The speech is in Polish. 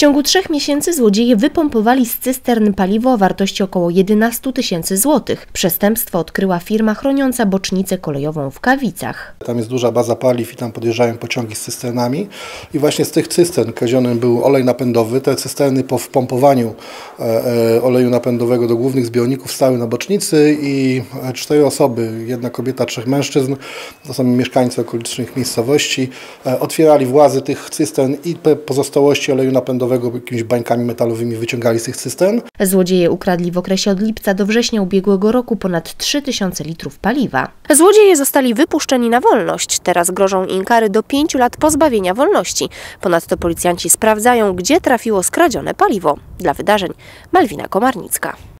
ciągu 3 miesięcy złodzieje wypompowali z cystern paliwo o wartości około 11 000 złotych. Przestępstwo odkryła firma chroniąca bocznicę kolejową w Kawicach. Tam jest duża baza paliw i tam podjeżdżają pociągi z cysternami i właśnie z tych cystern kradziony był olej napędowy. Te cysterny po wpompowaniu oleju napędowego do głównych zbiorników stały na bocznicy i 4 osoby, 1 kobieta, 3 mężczyzn, to są mieszkańcy okolicznych miejscowości, otwierali włazy tych cystern i pozostałości oleju napędowego jakimiś bańkami metalowymi wyciągali z tych cystern. Złodzieje ukradli w okresie od lipca do września ubiegłego roku ponad 3000 litrów paliwa. Złodzieje zostali wypuszczeni na wolność. Teraz grożą im kary do 5 lat pozbawienia wolności. Ponadto policjanci sprawdzają, gdzie trafiło skradzione paliwo. Dla wydarzeń Malwina Komarnicka.